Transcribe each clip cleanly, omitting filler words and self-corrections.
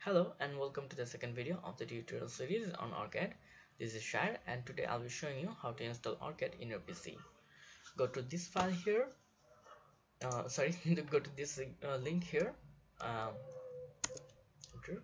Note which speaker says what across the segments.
Speaker 1: Hello and welcome to the second video of the tutorial series on OrCAD. This is Shire and today I'll be showing you how to install OrCAD in your PC. Go to this file here, go to this link here. Um, enter.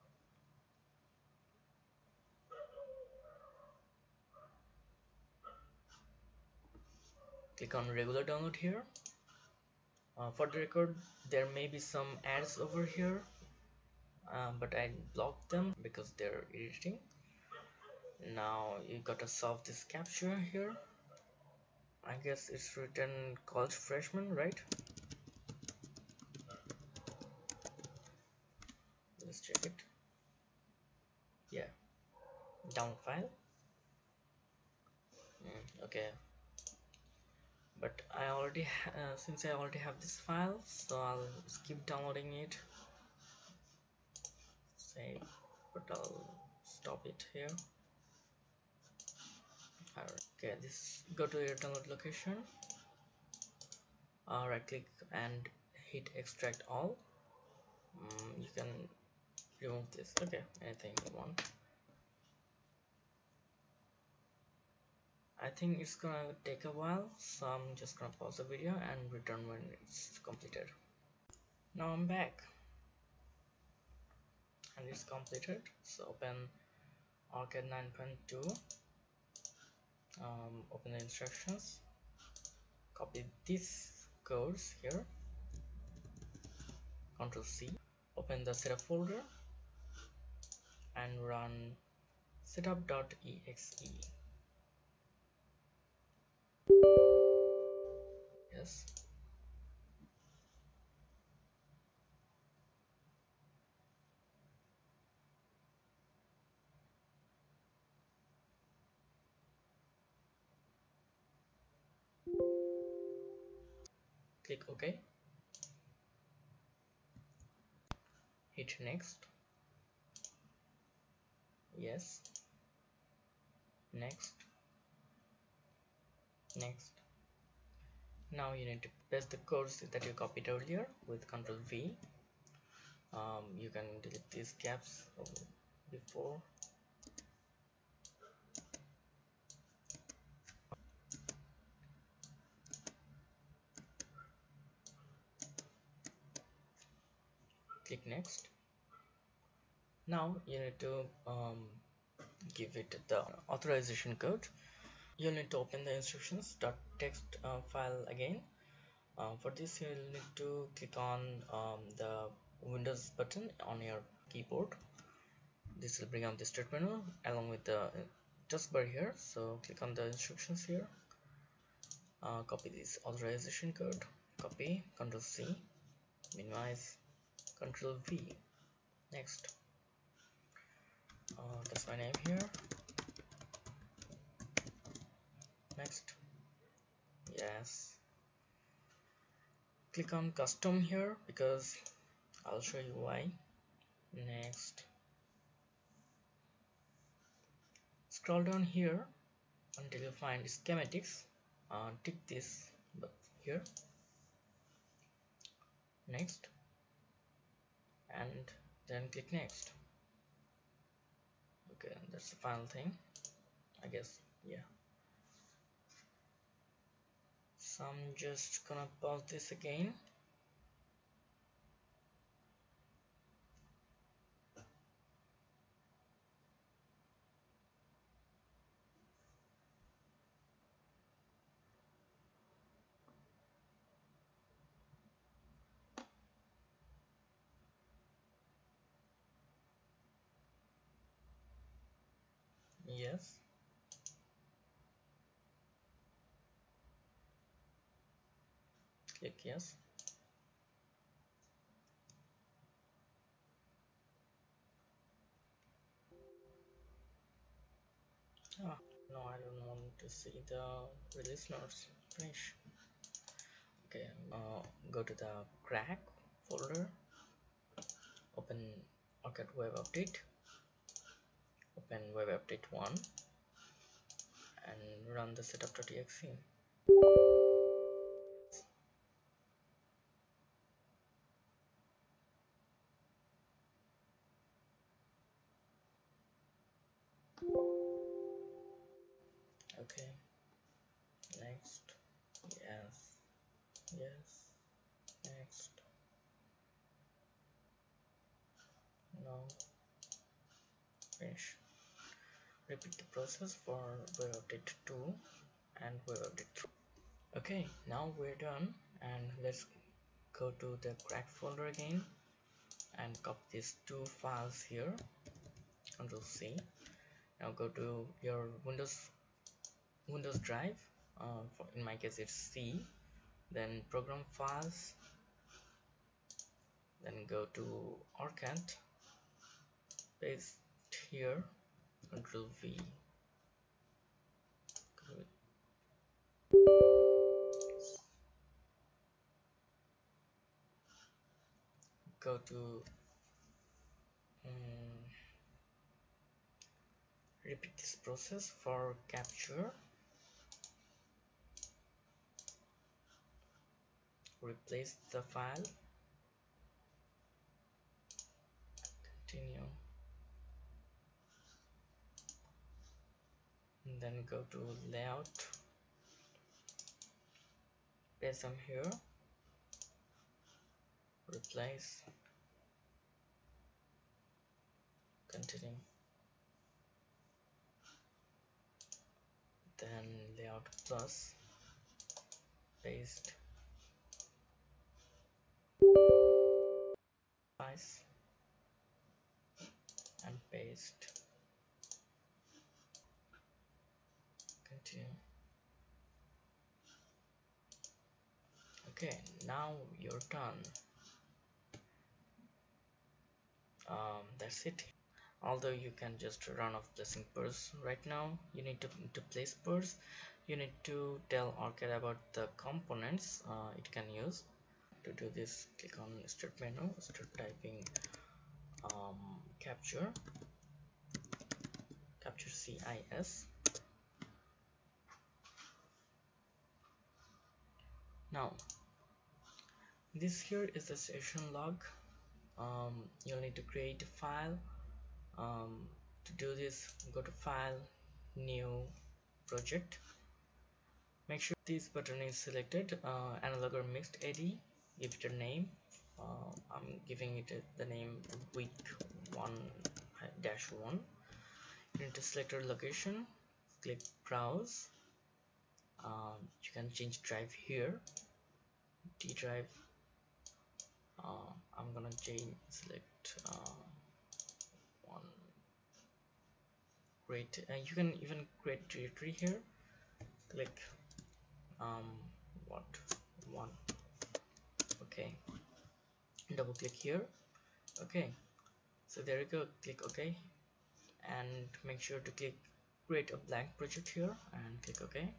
Speaker 1: Click on regular download here. For the record, there may be some ads over here, but I blocked them because they're irritating. Now you gotta solve this captcha here. I guess it's written college freshman, right? Let's check it. Yeah, down file. Okay, but since I already have this file, so I'll skip downloading it. Save, but I'll stop it here. Okay, this go to your download location. Right click and hit extract all. You can remove this. Okay, anything you want. I think it's gonna take a while, so I'm just gonna pause the video and return when it's completed. Now I'm back and it's completed. So open OrCAD 9.2. Open the instructions, copy these codes here, Ctrl C, open the setup folder and run setup.exe. Yes, click OK, hit next, yes, next, next. Now you need to paste the codes that you copied earlier with Ctrl V. You can delete these gaps before. Click next. Now you need to give it the authorization code. You'll need to open the instructions.txt file again. For this you'll need to click on the Windows button on your keyboard. This will bring up the start menu along with the taskbar here. So click on the instructions here, copy this authorization code, copy, Ctrl C, minimize, Ctrl V, next. That's my name here, next, yes. Click on custom here because I'll show you why. Next, scroll down here until you find schematics. Tick this here, next, and then click next. Okay, that's the final thing, I guess. Yeah, so I'm just gonna pause this again. Yes, click yes. Ah, no, I don't want to see the release notes. Finish. Okay, go to the crack folder, open OrCAD web update, open web update 1 and run the setup.exe. Okay, next, yes, yes, next, no, finish. Repeat the process for web update 2 and web update 3. Okay, now we're done, and let's go to the cracked folder again and copy these two files here. Control C. Now go to your Windows drive. In my case, it's C. Then program files. Then go to OrCAD. Paste here. Control V. Go to repeat this process for capture. Replace the file. Continue. And then go to layout. Paste them here. Replace. Continue. Then layout plus. Paste. Paste. And paste. Continue. Okay, now you're done. That's it. Although you can just run off placing purse right now, you need to place purse. You need to tell OrCAD about the components it can use. To do this, click on start menu, start typing capture CIS. Now this here is the session log. You'll need to create a file. To do this, go to file, new project. Make sure this button is selected. Analog or mixed AD. Give it a name. I'm giving it the name week 1-1. You need to select your location. Click browse. You can change drive here. D drive. I'm gonna select one. Great. You can even create directory here. Click what one. Okay. Double click here. Okay. So there you go. Click OK, and make sure to click create a blank project here and click OK.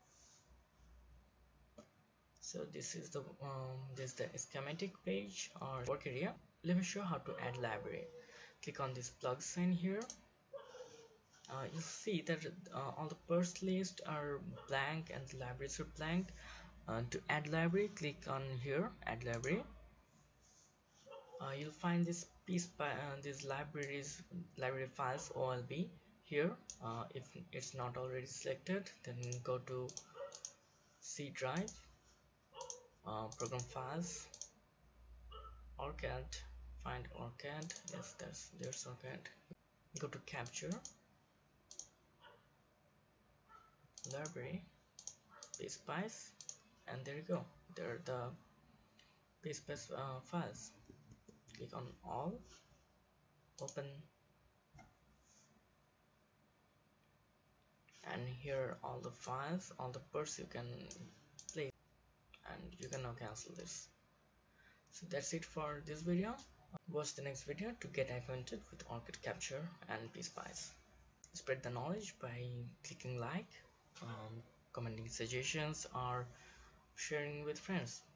Speaker 1: So this is the schematic page or work area. Let me show how to add library. Click on this plug sign here. You'll see that all the purse lists are blank and the libraries are blank. To add library, click on here, add library. You'll find this these library files OLB here. If it's not already selected, then go to C drive, program files, OrCAD, find OrCAD. Yes, there's OrCAD. Go to capture, library, PSpice, and there you go. There are the PSpice files. Click on all, open, and here are all the files, all the parts you can place, and you can now cancel this. So that's it for this video. Watch the next video to get acquainted with OrCAD Capture and PSpice. Spread the knowledge by clicking like, commenting suggestions, or sharing with friends.